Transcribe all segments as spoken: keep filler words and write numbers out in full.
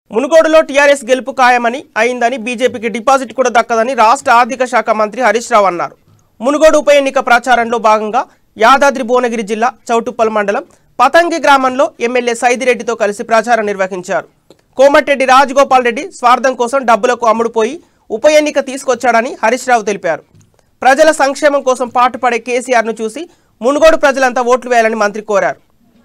మునుగోడులో టీఆర్ఎస్ గెలుపు ఖాయమని అయిందని బీజేపీకి డిపాజిట్ కూడా దక్కదని రాష్ట్ర ఆర్థిక శాఖ మంత్రి హరీష్ రావు అన్నారు. మునుగోడు ఉప ఎన్నిక ప్రచారంలో భాగంగా యాదాద్రి భువనగిరి జిల్లా చౌటుప్పల్ మండలం పతంగి గ్రామంలో ఎమ్మెల్యే సైదిరెడ్డితో కలిసి ప్రచారం నిర్వహించారు. కోమటిరెడ్డి రాజగోపాల్ రెడ్డి స్వార్థం కోసం డబ్బులకు అమ్ముడుపోయి ఉప ఎన్నిక తీసుకొచ్చాడని హరీష్ రావు తెలిపారు. ప్రజల సంక్షేమం కోసం పాటుపడే కేసీఆర్ను చూసి మునుగోడు ప్రజలంతా ఓట్లు వేయాలని మంత్రి కోరారు.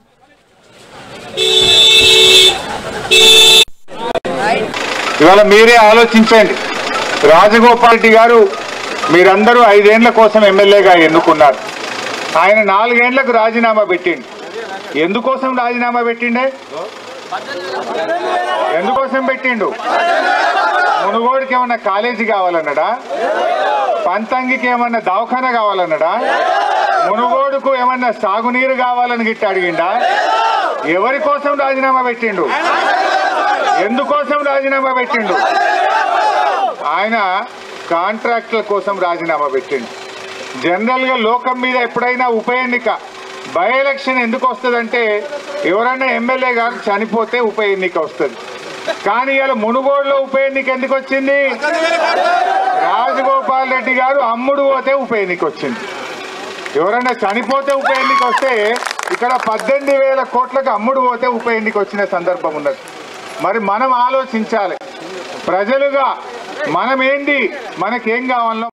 ఇవాళ మీరే ఆలోచించండి. రాజగోపాల్ రెడ్డి గారు మీరందరూ ఐదేండ్ల కోసం ఎమ్మెల్యేగా ఎన్నుకున్నారు. ఆయన నాలుగేండ్లకు రాజీనామా పెట్టిండు. ఎందుకోసం రాజీనామా పెట్టిండే? ఎందుకోసం పెట్టిండు? మునుగోడుకి ఏమన్నా కాలేజీ కావాలన్నాడా? పంతంగికి ఏమన్నా దవాఖానా కావాలన్నాడా? మునుగోడుకు ఏమన్నా సాగునీరు కావాలని గిట్ట అడిగిండా? ఎవరి కోసం రాజీనామా పెట్టిండు? ఎందుకోసం రాజీనామా పెట్టిండు? ఆయన కాంట్రాక్టుల కోసం రాజీనామా పెట్టిండు. జనరల్గా లోకం మీద ఎప్పుడైనా ఉప ఎన్నిక బై ఎలక్షన్ ఎందుకు వస్తుందంటే ఎవరైనా ఎమ్మెల్యే గారు చనిపోతే ఉప ఎన్నిక వస్తుంది. కానీ ఇలా మునుగోడులో ఉప ఎన్నిక ఎందుకు వచ్చింది? రాజగోపాల్ రెడ్డి గారు అమ్ముడు పోతే ఉప ఎన్నిక వచ్చింది. ఎవరైనా చనిపోతే ఉప ఎన్నిక వస్తే ఇక్కడ పద్దెనిమిది వేల కోట్లకు అమ్ముడు పోతే ఉప ఎన్నిక వచ్చిన సందర్భం ఉన్నది. మరి మనం ఆలోచించాలి. ప్రజలుగా మనం ఏంటి, మనకేం కావాలో